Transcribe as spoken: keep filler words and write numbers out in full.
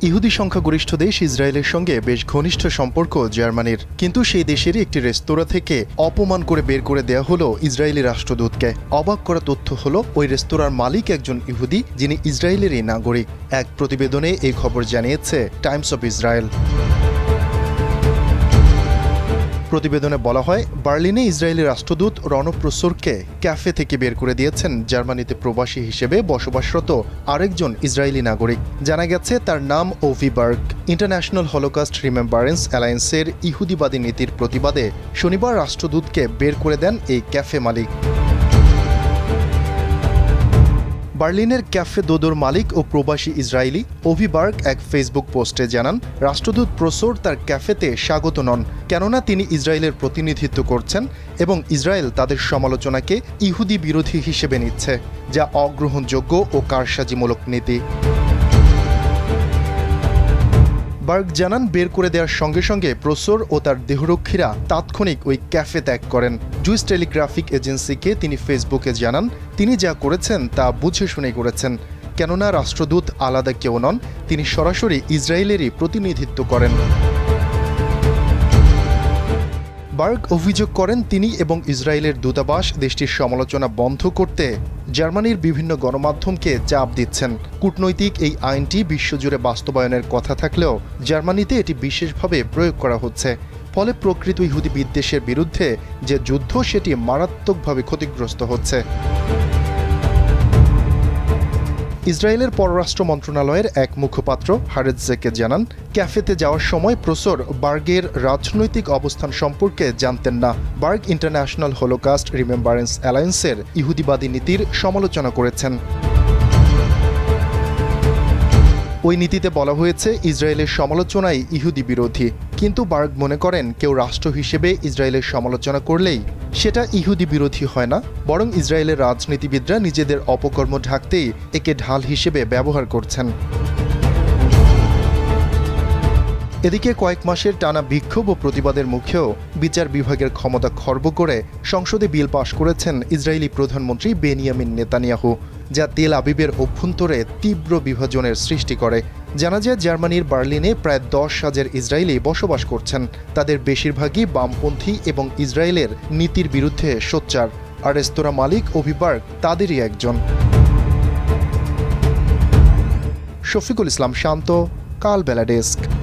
ইহুদি সংখ্যাগরিষ্ঠ দেশ ইসরায়েলের সঙ্গে বেশ ঘনিষ্ঠ সম্পর্ক জার্মানির, কিন্তু সেই দেশেরই একটি রেস্তোরাঁ থেকে অপমান করে বের করে দেওয়া হলো ইসরায়েলি রাষ্ট্রদূতকে। অবাক করা তথ্য হলো ওই রেস্তোরাঁর মালিক একজন ইহুদি, যিনি ইসরায়েলেরই নাগরিক। এক প্রতিবেদনে এই খবর জানিয়েছে টাইমস অফ ইসরায়েল। প্রতিবেদনে বলা হয়, বার্লিনে ইসরায়েলি রাষ্ট্রদূত রণপ্রসরকে ক্যাফে থেকে বের করে দিয়েছেন জার্মানিতে প্রবাসী হিসেবে বসবাসরত আরেকজন ইসরায়েলি নাগরিক। জানা গেছে তার নাম Ovi Berg. International holocaust remembrance অ্যালায়েন্সের ইহুদিবাদী নীতির প্রতিবাদে শনিবার রাষ্ট্রদূতকে বের করে দেন এই ক্যাফে মালিক। বার্লিনের ক্যাফে দোদোর মালিক ও প্রবাসী ইসরায়েলি ওভি বার্গ এক ফেসবুক পোস্টে জানান, রাষ্ট্রদূত প্রসর তার ক্যাফেতে স্বাগত নন, কেননা তিনি ইসরায়েলের প্রতিনিধিত্ব করছেন এবং ইসরায়েল তাদের সমালোচনাকে ইহুদি বিরোধী হিসেবে নিচ্ছে, যা অগ্রহণযোগ্য ও কারসাজিমূলক নীতি। বার্গ জানান, বের করে দেওয়ার সঙ্গে সঙ্গে প্রসর ও তার দেহরক্ষীরা তাৎক্ষণিক ওই ক্যাফে ত্যাগ করেন। জুইস টেলিগ্রাফিক এজেন্সিকে তিনি ফেসবুকে জানান, তিনি যা করেছেন তা বুঝে শুনে করেছেন, কেননা রাষ্ট্রদূত আলাদা কেউ নন, তিনি সরাসরি ইসরায়েলেরই প্রতিনিধিত্ব করেন। বার্গ অভিযোগ করেন, তিনি এবং ইসরায়েলের দূতাবাস দেশটির সমালোচনা বন্ধ করতে জার্মানির বিভিন্ন গণমাধ্যমকে চাপ দিচ্ছেন। কূটনৈতিক এই আইনটি বিশ্বজুড়ে বাস্তবায়নের কথা থাকলেও জার্মানিতে এটি বিশেষভাবে প্রয়োগ করা হচ্ছে, ফলে প্রকৃত ইহুদি বিদ্বেষের বিরুদ্ধে যে যুদ্ধ সেটি মারাত্মকভাবে ক্ষতিগ্রস্ত হচ্ছে। ইসরায়েলের পররাষ্ট্র মন্ত্রণালয়ের এক মুখপাত্র হারেৎজেকে জানান, ক্যাফেতে যাওয়ার সময় প্রসর বার্গের রাজনৈতিক অবস্থান সম্পর্কে জানতেন না। বার্গ ইন্টারন্যাশনাল হলোকাস্ট রিমেম্বারেন্স অ্যালায়েন্সের ইহুদিবাদী নীতির সমালোচনা করেছেন। ওই নীতিতে বলা হয়েছে, ইসরায়েলের সমালোচনাই ইহুদি বিরোধী, কিন্তু বার্গ মনে করেন কেউ রাষ্ট্র হিসেবে ইসরায়েলের সমালোচনা করলেই সেটা ইহুদি বিরোধী হয় না, বরং ইসরায়েলের রাজনীতিবিদরা নিজেদের অপকর্ম ঢাকতেই একে ঢাল হিসেবে ব্যবহার করছেন। এদিকে কয়েক মাসের টানা বিক্ষোভ ও প্রতিবাদের মুখেও বিচার বিভাগের ক্ষমতা খর্ব করে সংসদে বিল পাশ করেছেন ইসরায়েলি প্রধানমন্ত্রী বেনিয়ামিন নেতানিয়াহু, যা তেল আবিবের অভ্যন্তরে তীব্র বিভাজনের সৃষ্টি করে। জানা যায়, জার্মানির বার্লিনে প্রায় দশ হাজার ইসরায়েলি বসবাস করছেন। তাদের বেশিরভাগই বামপন্থী এবং ইসরায়েলের নীতির বিরুদ্ধে সোচ্চার, আর রেস্তোরাঁ মালিক ওভি বার্গ তাদেরই একজন। শফিকুল ইসলাম শান্ত, কালবেলা ডেস্ক।